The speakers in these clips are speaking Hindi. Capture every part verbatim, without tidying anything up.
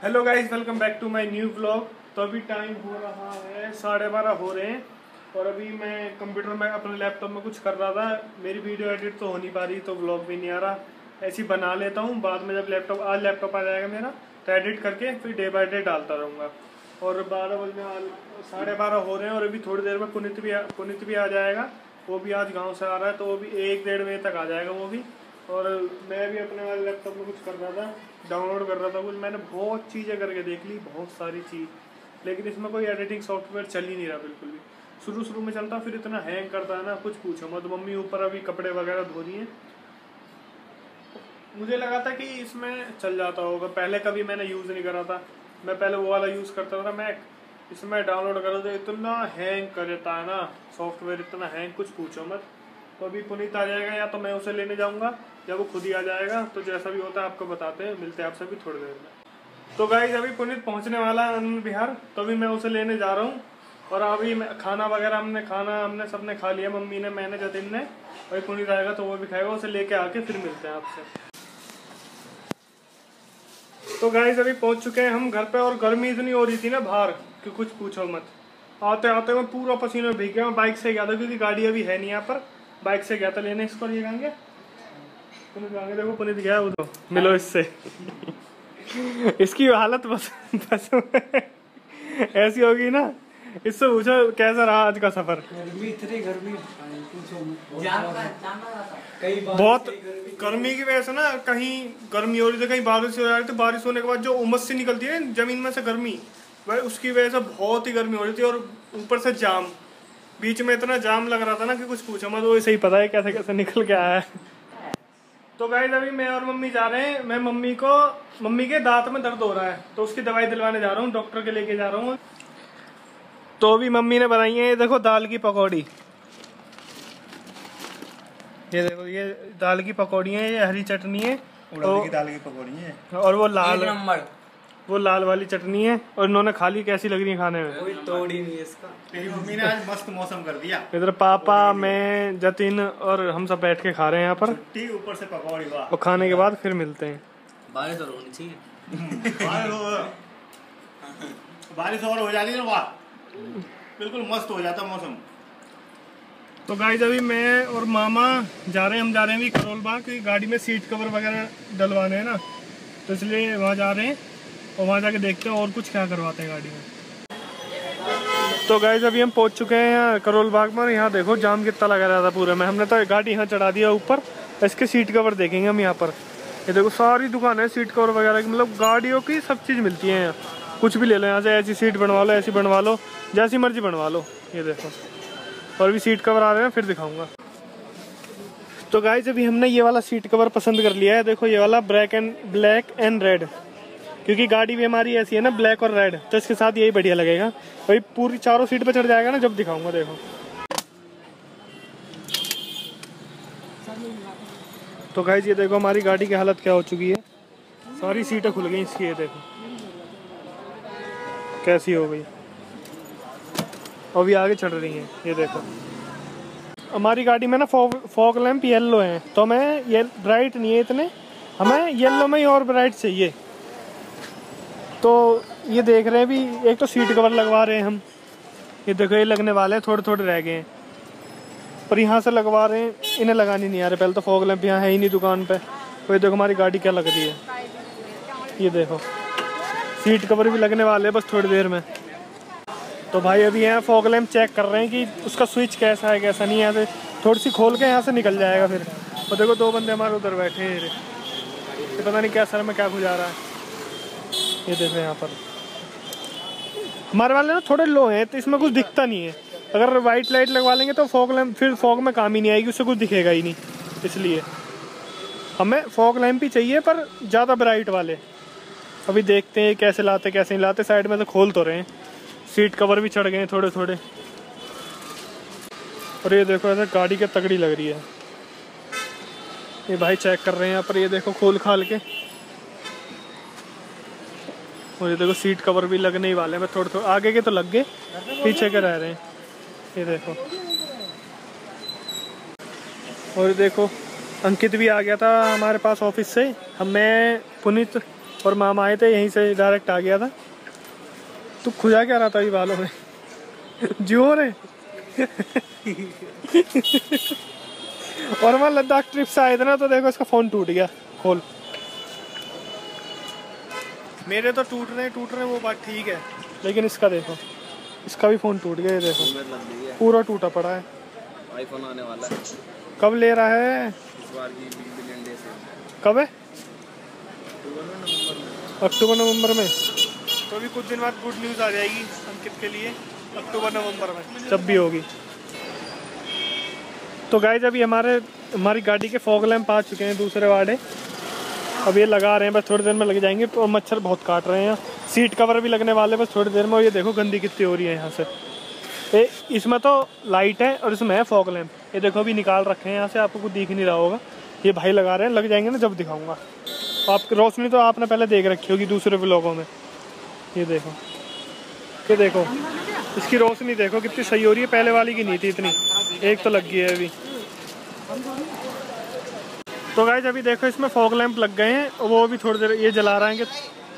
Hello guys, welcome back to my new vlog. तो अभी टाइम हो रहा है साढ़े बारह हो रहे हैं और अभी मैं कंप्यूटर में अपने लैपटॉप में कुछ कर रहा था। मेरी वीडियो एडिट तो हो नहीं पा रही तो व्लॉग भी नहीं आ रहा। ऐसे ही बना लेता हूँ, बाद में जब लैपटॉप आज लैपटॉप आ जाएगा मेरा तो एडिट करके फिर डे बाय डे डालता रहूँगा। और बारह बजे साढ़े बारह हो रहे हैं और अभी थोड़ी देर में पुनीत भी पुनीत भी आ जाएगा। वो भी आज गाँव से आ रहा है तो वो भी एक डेढ़ बजे तक आ जाएगा वो भी। और मैं भी अपने वाले लैपटॉप में कुछ कर रहा था, डाउनलोड कर रहा था कुछ। मैंने बहुत चीज़ें करके देख ली, बहुत सारी चीज़, लेकिन इसमें कोई एडिटिंग सॉफ्टवेयर चल ही नहीं रहा बिल्कुल भी। शुरू शुरू में चलता, फिर इतना हैंग करता है ना कुछ पूछो मत। मम्मी ऊपर अभी कपड़े वगैरह धो रही हैं। मुझे लगा था कि इसमें चल जाता होगा, पहले कभी मैंने यूज़ नहीं करा था। मैं पहले वो वाला यूज़ करता था मैक, इसमें डाउनलोड करा था, इतना हैंग करता है ना सॉफ्टवेयर, इतना हैंग कुछ पूछो मत। तो अभी पुनीत आ जाएगा, या तो मैं उसे लेने जाऊंगा या वो खुद ही आ जाएगा। तो जैसा भी होता है आपको बताते हैं, मिलते हैं आपसे भी थोड़ी देर में। तो गाइस अभी पुनीत पहुंचने वाला है आनंद विहार, तो अभी मैं उसे लेने जा रहा हूँ। और अभी खाना वगैरह हमने खाना हमने सबने खा लिया, मम्मी ने, मैंने, जतिन ने। अभी पुनीत आएगा तो वो भी खाएगा, उसे लेके आके फिर मिलते हैं आपसे। तो गाइस अभी पहुंच चुके हैं हम घर पे और गर्मी इतनी हो रही थी ना बाहर कि कुछ पूछो मत। आते आते मैं पूरा पसीना भीग गया। बाइक से गया था क्योंकि गाड़ी अभी है नहीं यहाँ पर, बाइक से गया था लेने इसको। ये कहेंगे पुनीत कहेंगे, देखो पुनीत गया वो तो मिलो इससे। इसकी हालत बस बस ऐसी होगी ना। इससे पूछो कैसा रहा आज का सफर। गर्मी इतनी गर्मी बहुत गर्मी की वजह से ना, कहीं गर्मी हो रही थी, कहीं बारिश हो रही थी। बारिश होने के बाद जो उमस सी निकलती है जमीन में से गर्मी, भाई उसकी वजह से बहुत ही गर्मी हो रही थी। और ऊपर से जाम, बीच में इतना जाम लग रहा था ना कि कुछ पूछो मत। वो सही पता है कैसे कैसे निकल के आया है। तो गाइस अभी मैं और मम्मी जा रहे हैं। मैं मम्मी को मम्मी के दांत में दर्द हो रहा है तो उसकी दवाई दिलवाने जा रहा हूँ, डॉक्टर के लेके जा रहा हूँ। तो अभी मम्मी ने बनाई है, ये देखो दाल की पकौड़ी। ये देखो, ये दाल की पकौड़ी है, ये हरी चटनी है, उड़द की दाल की पकौड़ी है, और वो लाल नंबर वो लाल वाली चटनी है। और इन्होंने खा ली, कैसी लग रही है खाने में? कोई तोड़ ही नहीं इसका। तेरी मम्मी ने आज मस्त मौसम कर दिया। इधर पापा, मैं, जतिन और हम सब बैठ के खा रहे हैं यहाँ पर। छुट्टी ऊपर से पकौड़ी, वाह। और खाने के बाद फिर मिलते हैं। बारिश तो होनी चाहिए। बारिश और हो जाती ना, वाह, बिल्कुल मस्त हो जाता मौसम। तो गाइस अभी मैं और मामा जा रहे हैं, हम जा रहे हैं अभी करोल बाग, क्योंकि गाड़ी में सीट कवर वगैरह डलवाने हैं ना, तो इसलिए वहाँ जा रहे हैं। और वहाँ जाके देखते हैं और कुछ क्या करवाते हैं गाड़ी में। तो गाइस अभी हम पहुँच चुके हैं यहाँ करोल बाग में। यहाँ देखो जाम कितना लगा रहा था पूरे में। हमने तो गाड़ी यहाँ चढ़ा दिया ऊपर, इसके सीट कवर देखेंगे हम यहाँ पर। ये देखो सारी दुकान है सीट कवर वगैरह की, मतलब गाड़ियों की सब चीज़ मिलती है यहाँ। कुछ भी ले लो यहाँ से, ऐसी सीट बनवा लो, ऐसी बनवा लो, जैसी मर्जी बनवा लो। ये देखो, और भी सीट कवर आ रहे हैं, फिर दिखाऊंगा। तो गाइस अभी हमने ये वाला सीट कवर पसंद कर लिया है। देखो ये वाला black and black and red, क्योंकि गाड़ी भी हमारी ऐसी है ना, ब्लैक और रेड, तो इसके साथ यही बढ़िया लगेगा। भाई पूरी चारों सीट पे चढ़ जाएगा ना, जब दिखाऊंगा। देखो तो गाइस ये देखो हमारी गाड़ी की हालत क्या हो चुकी है। सारी सीटें खुल गई इसकी, ये देखो कैसी हो गई। अभी आगे चढ़ रही हैं, ये देखो। हमारी गाड़ी में ना फॉग लैंप येलो है, तो हमें ये ब्राइट नहीं है इतने, हमें येलो में ही और ब्राइट चाहिए। तो ये देख रहे हैं भी, एक तो सीट कवर लगवा रहे हैं हम, ये देखो ये लगने वाले हैं, थोड़े थोड़े रह गए हैं। पर यहाँ से लगवा रहे हैं, इन्हें लगानी नहीं आ रही। पहले तो फॉग लैंप यहाँ है ही नहीं दुकान पे। तो ये देखो हमारी गाड़ी क्या लग रही है, ये देखो सीट कवर भी लगने वाले हैं बस थोड़ी देर में। तो भाई अभी यहाँ फॉग लैंप चेक कर रहे हैं कि उसका स्विच कैसा है कैसा नहीं है। यहाँ से थोड़ी सी खोल के यहाँ से निकल जाएगा फिर। और देखो दो बंदे हमारे उधर बैठे हैं, ये पता नहीं क्या सर में क्या गुजार रहा है। ये देखो यहाँ पर हमारे वाले ना थोड़े लो हैं, तो इसमें कुछ दिखता नहीं है। अगर वाइट लाइट लगवा लेंगे तो फॉग लैंप फिर फॉग में काम ही नहीं आएगी, उससे कुछ दिखेगा ही नहीं। इसलिए हमें फॉग लैंप ही चाहिए, पर ज़्यादा ब्राइट वाले। अभी देखते हैं कैसे लाते कैसे नहीं लाते। साइड में तो खोल तो रहे हैं, सीट कवर भी चढ़ गए हैं थोड़े थोड़े। और ये देखो ऐसा गाड़ी क्या तगड़ी लग रही है। ये भाई चेक कर रहे हैं यहाँ पर, ये देखो खोल खाल के। और ये देखो सीट कवर भी लगने ही वाले हैं, थोड़े थोड़े आगे के तो लग गए, पीछे के रह रहे हैं। ये देखो, और ये देखो अंकित भी आ गया था हमारे पास ऑफिस से। हम मैं पुनीत और मामा आए थे, यहीं से डायरेक्ट आ गया था। तू खुजा क्या रहा था ये बालों में? जोर है। और मैं लद्दाख ट्रिप से आए थे ना, तो देखो इसका फ़ोन टूट गया। खोल। मेरे तो टूट रहे टूट रहे वो बात ठीक है, लेकिन इसका देखो, इसका भी फ़ोन टूट गया। ये देखो पूरा टूटा पड़ा है। आईफोन आने वाला है। कब ले रहा है? इस बार की बिलियन डे से। कब है? नवंबर अक्टूबर नवंबर में। तो अभी कुछ दिन बाद गुड न्यूज़ आ जाएगी अंकित के लिए, अक्टूबर नवंबर में जब भी होगी। तो गाइस अभी हमारे हमारी गाड़ी के फॉग लैंप आ चुके हैं दूसरे वाड़े। अब ये लगा रहे हैं, बस थोड़ी देर में लग जाएंगे। तो मच्छर बहुत काट रहे हैं। सीट कवर भी लगने वाले बस थोड़ी देर में। और ये देखो गंदी कितनी हो रही है यहाँ से। ए, इसमें तो लाइट है और इसमें है फॉग लैंप। ये देखो अभी निकाल रखे हैं यहाँ से, आपको कुछ दिख नहीं रहा होगा। ये भाई लगा रहे हैं, लग जाएंगे ना जब दिखाऊंगा। आपकी रोशनी तो आपने पहले देख रखी होगी दूसरे व्लॉगों में। ये देखो, ये देखो इसकी रोशनी देखो कितनी सही हो रही है। पहले वाली की नहीं थी इतनी। एक तो लग गई है अभी। तो गाइस अभी देखो इसमें फॉग लैंप लग गए हैं और वो भी थोड़ी देर ये जला रहे हैं।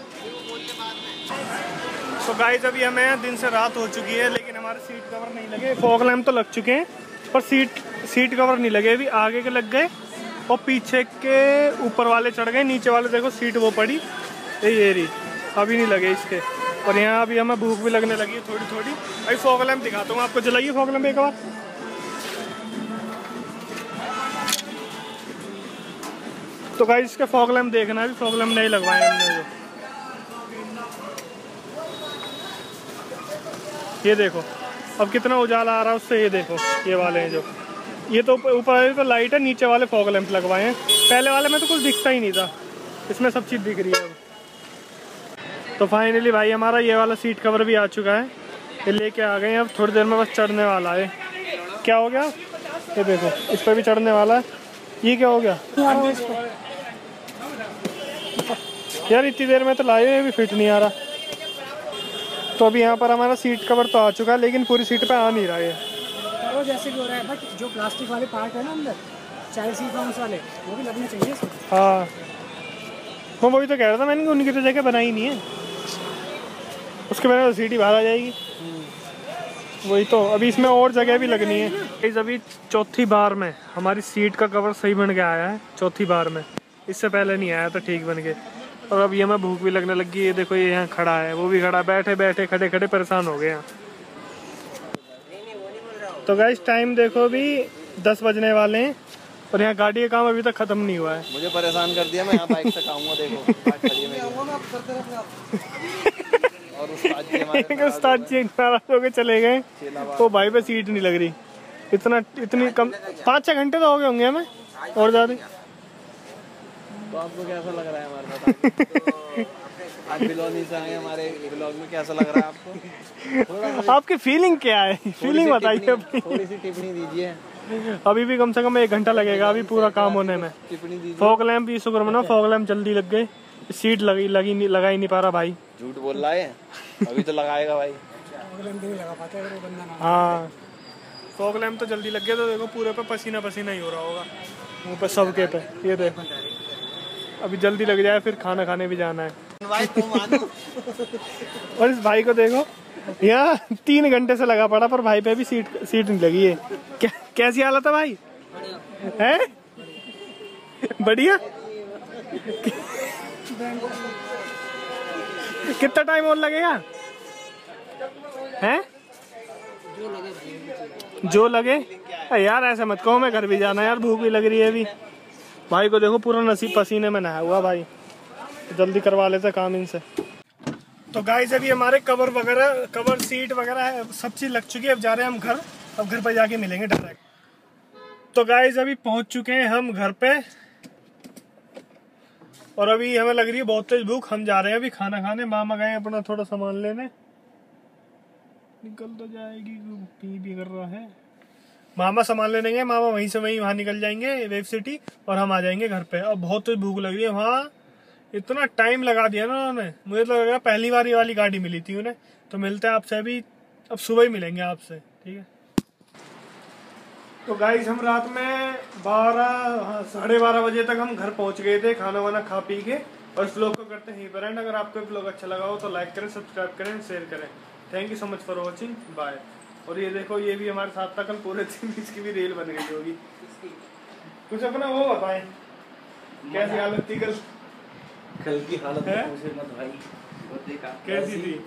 तो गाइस अभी हमें दिन से रात हो चुकी है, लेकिन हमारे सीट कवर नहीं लगे। फॉग लैंप तो लग चुके हैं पर सीट सीट कवर नहीं लगे। अभी आगे के लग गए और पीछे के ऊपर वाले चढ़ गए। नीचे वाले देखो सीट वो पड़ी ये रही, अभी नहीं लगे इसके। और यहाँ अभी हमें भूख भी लगने लगी है थोड़ी थोड़ी। अभी फॉग लैंप दिखाता हूँ आपको। जलाइए फॉग लैंप एक बार। तो गाइस इसके फॉग लैंप देखना है, अभी फॉग लैंप नहीं लगवाए हमने। जो ये देखो अब कितना उजाला आ रहा है उससे। ये देखो ये वाले हैं जो, ये तो ऊपर वाले तो लाइट है, नीचे वाले फॉग लैंप लगवाए हैं। पहले वाले में तो कुछ दिखता ही नहीं था, इसमें सब चीज़ दिख रही है अब। तो फाइनली भाई हमारा ये वाला सीट कवर भी आ चुका है। ये लेके आ गए हैं, अब थोड़ी देर में बस चढ़ने वाला है। क्या हो गया? ये देखो इस पर भी चढ़ने वाला है। ये क्या हो गया यार? इतनी देर में तो लाए हुए भी फिट नहीं आ रहा। तो अभी यहाँ पर हमारा सीट कवर तो आ चुका है, लेकिन पूरी सीट पे आ नहीं रहा है। वो जैसे भी हो रहा है, बट जो प्लास्टिक वाले पार्ट है ना अंदर चाइल्ड सीट बाउंस वाले, वो भी लगने चाहिए इसमें। हाँ मैं वही तो कह रहा था, मैंने उनकी तो जगह बनाई नहीं है। उसके बाद सीटी बाहर आ जाएगी। वही तो, अभी इसमें और जगह भी लगनी है। अभी चौथी बार में हमारी सीट का कवर सही बन के आया है, चौथी बार में। इससे पहले नहीं आया था ठीक बन के। और अब ये हमें भूख भी लगने लगी है। ये देखो ये यहाँ खड़ा है, वो भी खड़ा, बैठे बैठे खड़े खड़े परेशान हो गए यहाँ। तो गाइस टाइम देखो अभी दस बजने वाले हैं और यहाँ गाड़ी का काम अभी तक खत्म नहीं हुआ है। मुझे परेशान कर दिया। मैं यहाँ बाइक से खाऊंगा। देखो बाइक खड़ी है मेरी। और उस्ताद जी हमारे उस्ताद जी नाराज होके चले गए। तो भाई पे सीट नहीं लग रही। इतना इतनी कम, पाँच छः घंटे तो हो गए होंगे हमें और ज़्यादा। तो आपको कैसा लग रहा है हमारे साथ? आज बिलोनी से आए हमारे ब्लॉग में, कैसा लग रहा है आपको? आपकी फीलिंग क्या है? फीलिंग बताइए अपनी। थोड़ी सी टिप्पणी दीजिए। अभी भी कम से कम एक घंटा लगेगा अभी पूरा काम होने में। टिप्पणी दीजिए। फॉग लैंप भी शुक्र मना, फॉग लैंप जल्दी लग गए। सीट लगी लगी नहीं, लगा ही नहीं पा रहा भाई। झूठ बोल रहा है, अभी तो लगाएगा भाई। हाँ फॉग लैंप तो जल्दी लग गया। तो देखो पूरे पे पसीना पसीना ही हो रहा होगा मुँह पे सबके पे। ये देखो अभी जल्दी लग जाए, फिर खाना खाने भी जाना है। और इस भाई को देखो यहाँ तीन घंटे से लगा पड़ा, पर भाई पे भी सीट सीट नहीं लगी है। क्या कैसी हालत है भाई? है बढ़िया। कितना टाइम और लगेगा? हैं जो लगे यार, ऐसा मत कहो। मैं घर भी जाना है यार, भूख भी लग रही है अभी। भाई को देखो पूरा नसीब पसीने में नहाया हुआ भाई। जल्दी करवा लेते काम इनसे। तो गाइस अभी हमारे कवर वगैरह, कवर सीट वगैरह सब चीज़ लग चुकी है। अब जा रहे हैं हम घर। अब घर पे जाके मिलेंगे डायरेक्ट। तो गाइस अभी पहुंच चुके हैं हम घर पे और अभी हमें लग रही है बहुत तेज भूख। हम जा रहे हैं अभी खाना खाने। मामा गए अपना थोड़ा सामान लेने। निकल तो जाएगी, पी भी कर रहा है। मामा सामान लेने गए, मामा वहीं से वहीं वहाँ निकल जाएंगे वेब सिटी और हम आ जाएंगे घर पे। अब बहुत तेज भूख लग रही है। वहाँ इतना टाइम लगा दिया ना उन्होंने, मुझे तो लगा पहली बार वाली गाड़ी मिली थी उन्हें। तो मिलते हैं आपसे अभी, अब सुबह ही मिलेंगे आपसे, ठीक है। तो गाइस हम रात में बारह हाँ साढ़े बारह बजे तक हम घर पहुंच गए थे, खाना वाना खा पी के। और इस ब्लॉग को करते हैं यहीं पर एंड। अगर आपको ब्लॉग अच्छा लगा हो तो लाइक करें, सब्सक्राइब करें, शेयर करें। Thank you so much for watching, bye. और ये देखो ये भी हमारे साथ था कल पूरे दिन, इसकी भी रील बन गई होगी। कुछ अपना वो बताएं, कैसी हालत थी कल? कल की हालत है? पूछे मत भाई, वो देखा कैसी थी?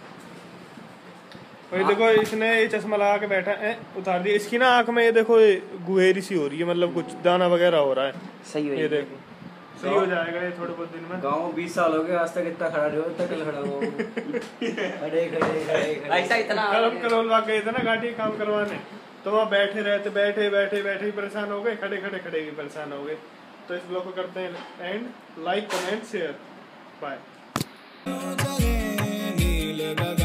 भाई देखो इसने ये चश्मा लगा के बैठा है, उतार दिया। इसकी ना आंख में ये देखो गुहेरी सी हो रही है, मतलब कुछ दाना वगैरह हो रहा है। सही है ये देखो सही हो जाएगा ये थोड़े बहुत दिन में। गाँव बीस साल हो गए, आज तक इतना खड़ा नहीं हो, इतना कल खड़ा हुआ खड़े खड़े खड़े ऐसा इतना कल करोल भाग गए थे ना घाटी काम करवाने, तो वहाँ बैठे रहते, बैठे बैठे बैठे ही परेशान हो गए, खड़े खड़े खड़े ही परेशान हो गए। तो इस ब्लॉग को करते हैं end. Like comment share, bye.